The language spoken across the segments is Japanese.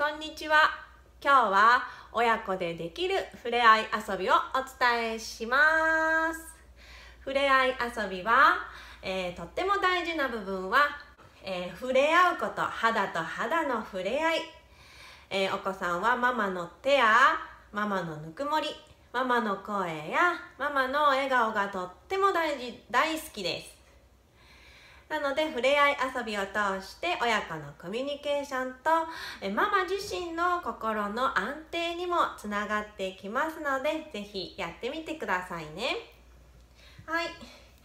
こんにちは。今日は親子でできるふれあい遊びをお伝えします。ふれあい遊びは、とっても大事な部分は、触れ合うこと、肌と肌の触れ合い。お子さんはママの手やママのぬくもり、ママの声やママの笑顔がとっても大好きです。なので、ふれあい遊びを通して親子のコミュニケーションとママ自身の心の安定にもつながっていきますので、ぜひやってみてくださいね。はい、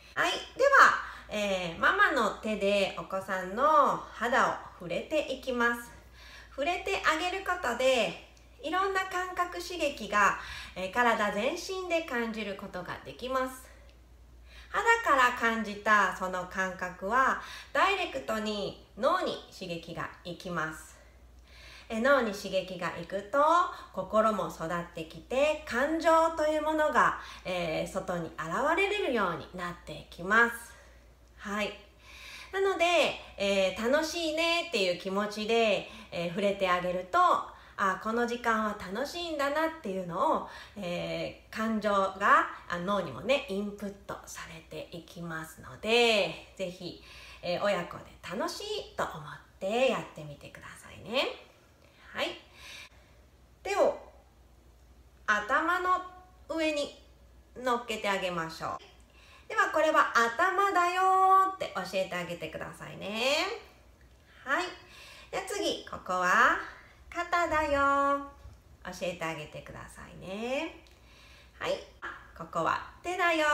では、ママの手でお子さんの肌を触れていきます。触れてあげることでいろんな感覚刺激が、体全身で感じることができます。肌から感じたその感覚はダイレクトに脳に刺激がいきます。脳に刺激がいくと心も育ってきて、感情というものが、外に現れるようになっていきます。はい。なので、楽しいねっていう気持ちで、触れてあげると、この時間は楽しいんだなっていうのを、感情が脳にもねインプットされていきますので、ぜひ、親子で楽しいと思ってやってみてくださいね。はい。手を頭の上に乗っけてあげましょう。ではこれは頭だよって教えてあげてくださいね。はい。では次、ここは肩だよ。教えてあげてくださいね。はい。ここは手だよ。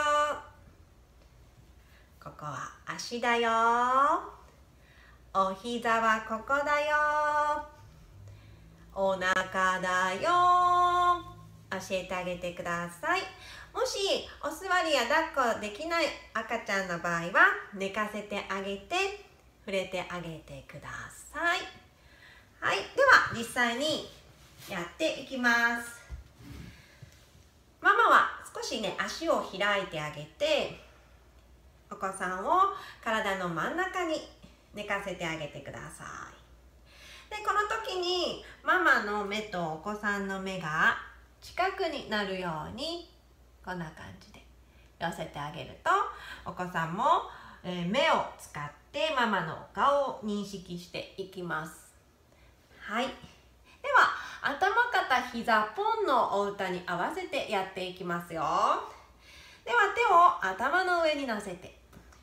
ここは足だよ。お膝はここだよ。お腹だよ。教えてあげてください。もしお座りや抱っこできない赤ちゃんの場合は寝かせてあげて触れてあげてください。はい。では実際にやっていきます。ママは少しね足を開いてあげて、お子さんを体の真ん中に寝かせてあげてください。でこの時にママの目とお子さんの目が近くになるようにこんな感じで寄せてあげると、お子さんも目を使ってママの顔を認識していきます。はい。では頭肩膝ポンのお歌に合わせてやっていきますよ。では手を頭の上に乗せて、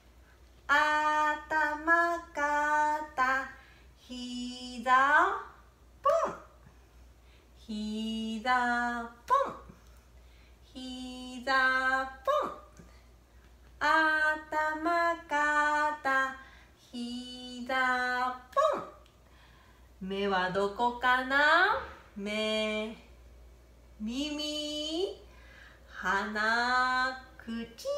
頭肩膝ポン、膝ポン、膝ポン、頭肩膝ポン。目はどこかな？目、耳、鼻、口。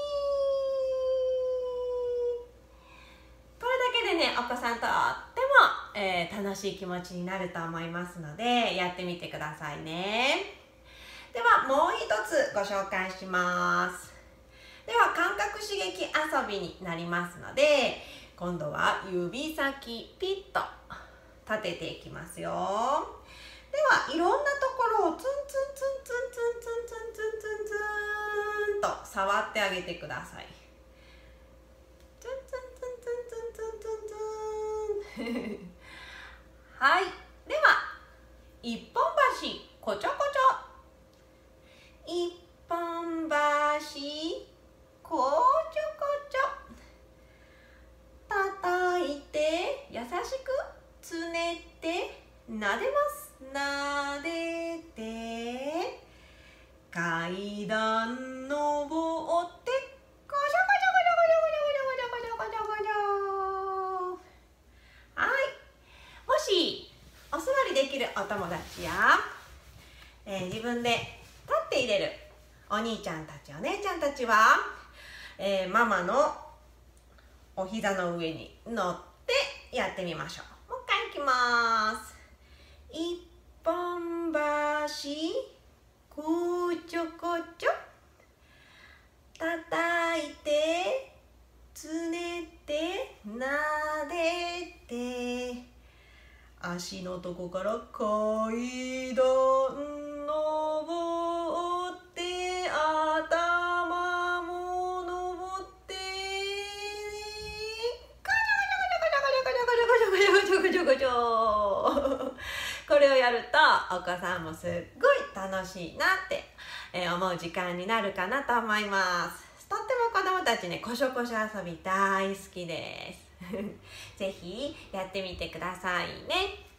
これだけでね、お子さんとっても、楽しい気持ちになると思いますので、やってみてくださいね。ではもう一つご紹介します。では感覚刺激遊びになりますので、今度は指先ピッと立てていきますよ。ではいろんなところをツンツンツンツンツンツンツンツンツンツンと触ってあげてください。ツンツンツンツンツンツンツンツンはい。では一本橋こちょこちょ、一本橋こちょこちょ、叩いて優しくつねってなでます。なでて階段登ってこちょこちょこちょこちょこちょこちょこちょこちょこちょ。はい。もしお座りできるお友達や、自分で立っていれるお兄ちゃんたちお姉ちゃんたちは、ママのお膝の上に乗ってやってみましょう。もう一回いきます。一本橋こちょこちょ、叩いてつねってなでて足のとこから階段登って頭も登ってこれをやるとお子さんもすっごい楽しいなって思う時間になるかなと思います。とっても子どもたちね、こしょこしょ遊び大好きですぜひやってみてくださいね。